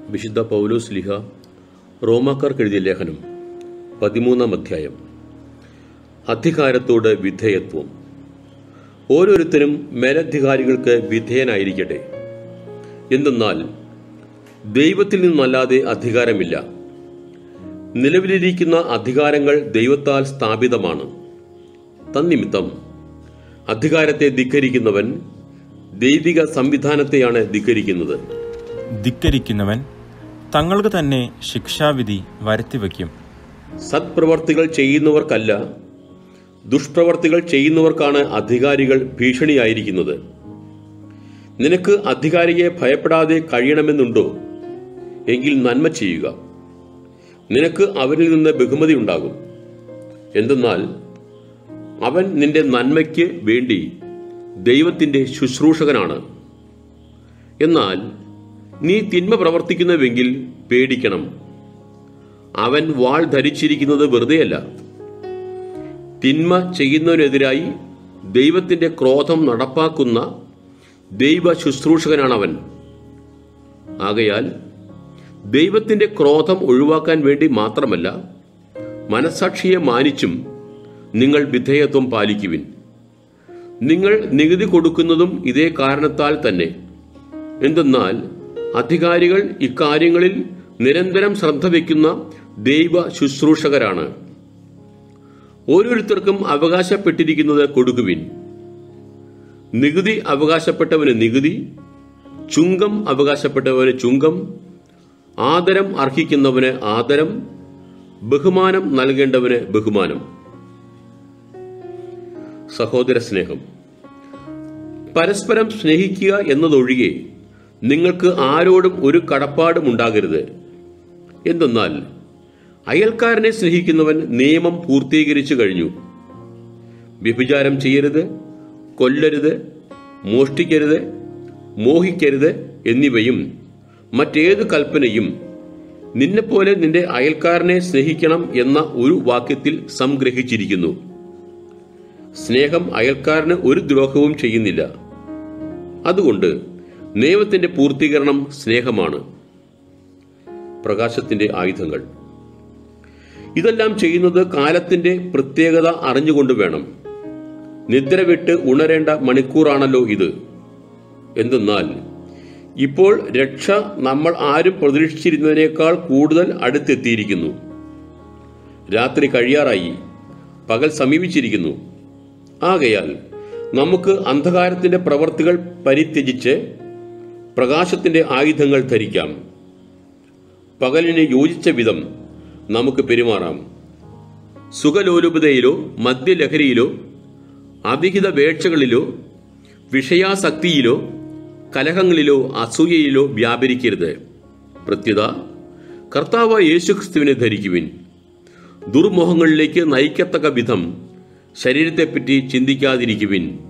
വിശുദ്ധ പൗലോസ് ലീഹ റോമാക്കാർക്ക് എഴുതിയ ലേഖനം 13-ാം അധ്യായം. അധികാരത്തോട് വിധേയത്വം. ഓരോരുത്തരും മേലധികാരികൾക്ക് വിധേയനായിരിക്കട്ടെ. എന്തെന്നാൽ ദൈവത്തിൽ നിന്നല്ലാതെ അധികാരമില്ല. നിലവിലിരിക്കുന്ന അധികാരങ്ങൾ ദൈവത്താൽ സ്ഥാപിതമാണ്. തന്നിമിത്തം അധികാരത്തെ ധിക്കരിക്കുന്നവൻ ദൈവിക സംവിധാനത്തെയാണ് ധിക്കരിക്കുന്നത്. ധിക്കരിക്കുന്നവൻ തങ്ങൾക്ക് തന്നെ ശിക്ഷാവിധി വരുത്തിവെക്കും. സത്പ്രവർത്തികൾ ചെയ്യുന്നവർക്കല്ല, ദുഷ്പ്രവർത്തികൾ ചെയ്യുന്നവർക്കാണ് അധികാരികൾ ഭീഷണിയായിരിക്കുന്നത്. നിനക്ക് അധികാരിയെ ഭയപ്പെടാതെ കഴിയണമെന്നുണ്ടോ? എങ്കിൽ നന്മ ചെയ്യുക. നിനക്ക് അവരിൽ നിന്ന് ബഹുമതി ഉണ്ടാകും. എന്തെന്നാൽ അവൻ നിന്റെ നന്മയ്ക്ക് വേണ്ടി ദൈവത്തിന്റെ ശുശ്രൂഷകനാണ്. എന്നാൽ നീ തിന്മ പ്രവർത്തിക്കുന്നുവെങ്കിൽ പേടിക്കണം. അവൻ വാൾ ധരിച്ചിരിക്കുന്നത് വെറുതെയല്ല. തിന്മ ചെയ്യുന്നതിനെതിരായി ദൈവത്തിന്റെ ക്രോധം നടപ്പാക്കുന്ന ദൈവ ശുശ്രൂഷകനാണവൻ. ആകയാൽ ദൈവത്തിന്റെ ക്രോധം ഒഴിവാക്കാൻ വേണ്ടി മാത്രമല്ല, മനസ്സാക്ഷിയെ മാനിച്ചും നിങ്ങൾ വിധേയത്വം പാലിക്കുവിൻ. നിങ്ങൾ നികുതി കൊടുക്കുന്നതും ഇതേ കാരണത്താൽ തന്നെ. എന്തെന്നാൽ അധികാരികൾ ഇക്കാര്യങ്ങളിൽ നിരന്തരം ശ്രദ്ധ വയ്ക്കുന്ന ദൈവ ശുശ്രൂഷകരാണ്. ഓരോരുത്തർക്കും അവകാശപ്പെട്ടിരിക്കുന്നത് കൊടുക്കുവിൻ. നികുതി അവകാശപ്പെട്ടവന് നികുതി, ചുങ്കം അവകാശപ്പെട്ടവന് ചുങ്കം, ആദരം അർഹിക്കുന്നവന് ആദരം, ബഹുമാനം നൽകേണ്ടവന് ബഹുമാനം. സഹോദര സ്നേഹം. പരസ്പരം സ്നേഹിക്കുക എന്നതൊഴികെ നിങ്ങൾക്ക് ആരോടും ഒരു കടപ്പാടും ഉണ്ടാകരുത്. എന്തെന്നാൽ അയൽക്കാരനെ സ്നേഹിക്കുന്നവൻ നിയമം പൂർത്തീകരിച്ചു കഴിഞ്ഞു. വ്യഭിചാരം ചെയ്യരുത്, കൊല്ലരുത്, മോഷ്ടിക്കരുത്, മോഹിക്കരുത് എന്നിവയും മറ്റേത് കൽപ്പനയും നിന്നെപ്പോലെ നിന്റെ അയൽക്കാരനെ സ്നേഹിക്കണം എന്ന ഒരു വാക്യത്തിൽ സംഗ്രഹിച്ചിരിക്കുന്നു. സ്നേഹം അയൽക്കാരന് ഒരു ദ്രോഹവും ചെയ്യുന്നില്ല. അതുകൊണ്ട് നിയമത്തിന്റെ പൂർത്തീകരണം സ്നേഹമാണ്. പ്രകാശത്തിന്റെ ആയുധങ്ങൾ. ഇതെല്ലാം ചെയ്യുന്നത് കാലത്തിന്റെ പ്രത്യേകത അറിഞ്ഞുകൊണ്ട് വേണം. നിദ്ര വിട്ട് ഉണരേണ്ട മണിക്കൂറാണല്ലോ ഇത്. എന്തെന്നാൽ ഇപ്പോൾ രക്ഷ നമ്മൾ ആരും പ്രതീക്ഷിച്ചിരുന്നതിനേക്കാൾ കൂടുതൽ അടുത്തെത്തിയിരിക്കുന്നു. രാത്രി കഴിയാറായി, പകൽ സമീപിച്ചിരിക്കുന്നു. ആകയാൽ നമുക്ക് അന്ധകാരത്തിന്റെ പ്രവർത്തികൾ പരിത്യജിച്ച് പ്രകാശത്തിന്റെ ആയുധങ്ങൾ ധരിക്കാം. പകലിന് യോജിച്ച വിധം നമുക്ക് പെരുമാറാം. സുഖലോലുപതയിലോ മദ്യലഹരിയിലോ അവിഹിത വേഴ്ചകളിലോ വിഷയാസക്തിയിലോ കലഹങ്ങളിലോ അസൂയയിലോ വ്യാപരിക്കരുത്. പ്രത്യുത കർത്താവ് യേശുക്രിസ്തുവിനെ ധരിക്കുവിൻ. ദുർമോഹങ്ങളിലേക്ക് നയിക്കത്തക്ക വിധം ശരീരത്തെപ്പറ്റി ചിന്തിക്കാതിരിക്കുവിൻ.